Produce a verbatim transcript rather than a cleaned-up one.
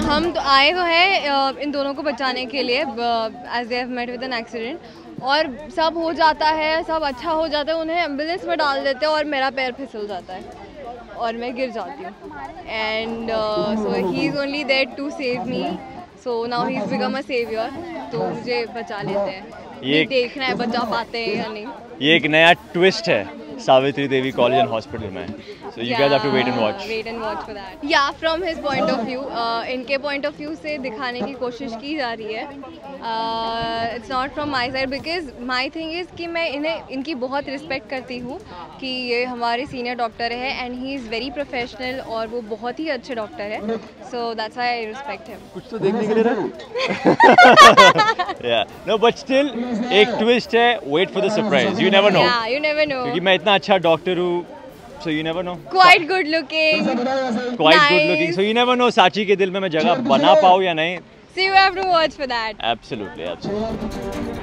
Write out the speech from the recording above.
हम तो आए तो हैं इन दोनों को बचाने के लिए, as they have met with an accident, और सब हो जाता है, सब अच्छा हो जाता है, उन्हें एम्बुलेंस में डाल देते हैं और मेरा पैर फिसल जाता है और मैं गिर जाती हूँ, and so he is only there to save me, so now he is become a saviour, तो मुझे बचा लेते हैं। ये देखना है बचा पाते हैं या नहीं। ये एक नया ट्विस्ट है Savitri Devi college and hospital में, so you guys have to wait and watch. Wait and watch for that. Yeah, from his point of view, uh, इनके point of view से दिखाने की कोशिश की जा रही है. uh, It's not from my side because my thing is कि मैं इन्हें इनकी बहुत रिस्पेक्ट करती हूँ कि ये हमारे सीनियर डॉक्टर है and he is very professional और वो बहुत ही अच्छे डॉक्टर है, so that's why I respect him. कुछ तो देखने के लिए रहा. Yeah, no, but still एक twist है. Wait for the surprise. You never know. Yeah, you never know. क्योंकि मैं इतना अच्छा डॉक्टर हूँ, so you never know. Quite good looking. Quite nice. Good looking. So you never know साची के दिल में मैं जगह बना पाऊँ या नहीं. So you have to watch for that. Absolutely, absolutely.